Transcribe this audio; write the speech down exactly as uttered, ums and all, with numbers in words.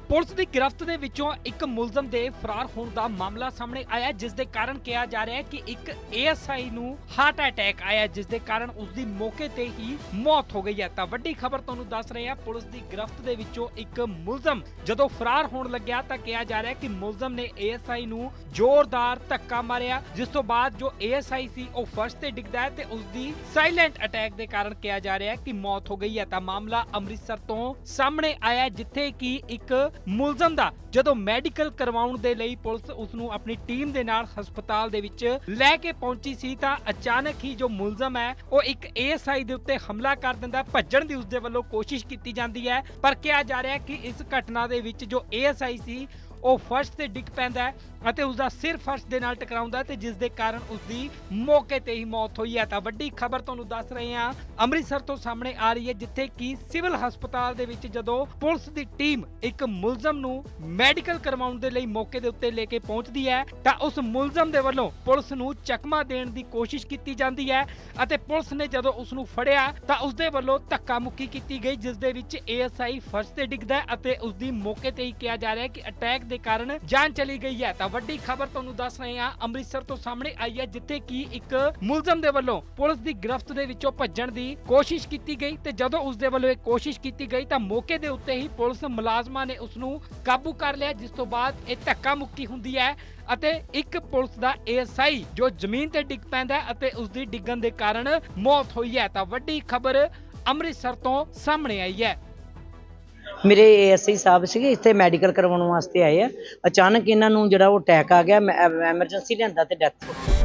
Police की गिरफ्त दे विचों एक मुलजम दे फरार होने का मामला सामने आया, जिस दे कारण कहा जा रहा है कि एक ए एस आई नूं हार्ट अटैक आया, जिस दे कारण उसकी मौके ते ही मौत हो गई है। तां वड्डी खबर तुहानूं दस रहे हैं, पुलिस की गिरफ्त दे विचों एक मुलजम जदों फरार होने लग्या तां कहा जा रहा है कि मुलजम ने ए एस आई नूं जोरदार धक्का मारिया, जिस तो बाद जो ए एस आई सी वो फर्श ते डिगदा है ते उसकी साइलेंट अटैक के कारण कहा जा रहा है कि मौत हो गई है। तां मामला अमृतसर तो सामने आया, जिथे कि एक मुलजम दा जदों मैडिकल करवाउण दे लई पुलिस उसनूं अपनी टीम दे नाल हस्पताल दे विच लै के पहुंची सी तां अचानक ही जो मुलजम है वो एक ए एस आई दे उत्ते हमला कर दिंदा। भज्जण दी उसदे वल्लों कोशिश कीती जांदी है, पर कहा जा रहा है कि इस घटना दे विच जो ए एस आई सी ਉਹ फर्श ਤੇ ਡਿੱਗ ਪੈਂਦਾ ਹੈ ਅਤੇ ਉਸਦਾ ਸਿਰ ਫਰਸ਼ ਦੇ ਨਾਲ ਟਕਰਾਉਂਦਾ ਤੇ ਜਿਸ ਦੇ ਕਾਰਨ ਉਸਦੀ ਮੌਕੇ ਤੇ ਹੀ ਮੌਤ ਹੋਈ ਹੈ। ਤਾਂ ਵੱਡੀ ਖਬਰ ਤੁਹਾਨੂੰ ਦੱਸ ਰਹੇ ਹਾਂ ਅੰਮ੍ਰਿਤਸਰ ਤੋਂ ਸਾਹਮਣੇ ਆ ਰਹੀ ਹੈ, ਜਿੱਥੇ ਕਿ ਸਿਵਲ ਹਸਪਤਾਲ ਦੇ ਵਿੱਚ ਜਦੋਂ ਪੁਲਿਸ ਦੀ ਟੀਮ ਇੱਕ ਮੁਲਜ਼ਮ ਨੂੰ ਮੈਡੀਕਲ ਕਰਵਾਉਣ ਦੇ ਲਈ ਮੌਕੇ ਦੇ ਉੱਤੇ ਲੈ ਕੇ ਪਹੁੰਚਦੀ ਹੈ ਤਾਂ ਉਸ ਮੁਲਜ਼ਮ ਦੇ ਵੱਲੋਂ ਪੁਲਿਸ ਨੂੰ ਚਕਮਾ ਦੇਣ ਦੀ ਕੋਸ਼ਿਸ਼ ਕੀਤੀ ਜਾਂਦੀ ਹੈ ਅਤੇ ਪੁਲਿਸ ਨੇ ਜਦੋਂ ਉਸ ਨੂੰ ਫੜਿਆ ਤਾਂ ਉਸਦੇ ਵੱਲੋਂ ਧੱਕਾ ਮੁੱਕੀ ਕੀਤੀ ਗਈ, ਜਿਸ ਦੇ ਵਿੱਚ ਏ ਐਸ ਆਈ ਫਰਸ਼ ਤੇ ਡਿੱਗਦਾ ਅਤੇ ਉਸਦੀ ਮੌਕੇ ਤੇ ਹੀ ਕਿਹਾ ਜਾ ਰਿਹਾ ਹੈ ਕਿ ਅਟੈਕ ਦੇ ਕਾਰਨ ਜਾਨ ਚਲੀ ਗਈ ਹੈ। ਤਾਂ ਵੱਡੀ ਖਬਰ ਤੁਹਾਨੂੰ ਦੱਸ ਰਹੇ ਹਾਂ ਅੰਮ੍ਰਿਤਸਰ ਤੋਂ ਸਾਹਮਣੇ ਆਈ ਹੈ, ਜਿੱਥੇ ਕਿ ਇੱਕ ਮੁਲਜ਼ਮ ਦੇ ਵੱਲੋਂ ਪੁਲਿਸ ਦੀ ਗ੍ਰਿਫਤ ਦੇ ਵਿੱਚੋਂ ਭੱਜਣ ਦੀ ਕੋਸ਼ਿਸ਼ ਕੀਤੀ ਗਈ ਤੇ ਜਦੋਂ ਉਸ ਦੇ ਵੱਲੋਂ ਇਹ ਕੋਸ਼ਿਸ਼ ਕੀਤੀ ਗਈ ਤਾਂ ਮੌਕੇ ਦੇ ਉੱਤੇ ਹੀ ਪੁਲਿਸ ਮੁਲਾਜ਼ਮਾਂ ਨੇ ਉਸ ਨੂੰ ਕਾਬੂ ਕਰ ਲਿਆ, ਜਿਸ ਤੋਂ ਬਾਅਦ ਇਹ ਧੱਕਾ ਮੁੱਕੀ ਹੁੰਦੀ ਹੈ ਅਤੇ ਇੱਕ police the A S I ਜੋ ਜ਼ਮੀਨ ਤੇ ਡਿੱਗ ਪੈਂਦਾ ਅਤੇ ਉਸ ਦੀ ਡਿੱਗਣ ਦੇ ਕਾਰਨ ਮੌਤ ਹੋਈ ਹੈ। ਤਾਂ ਵੱਡੀ ਖਬਰ ਅੰਮ੍ਰਿਤਸਰ ਤੋਂ ਸਾਹਮਣੇ ਆਈ ਹੈ। मेरे ए एस आई साहब से इतने मैडिकल करवाने वास्ते आए हैं, अचानक इन्हों जो अटैक आ गया, एमरजेंसी लिया तो डैथ हो गई।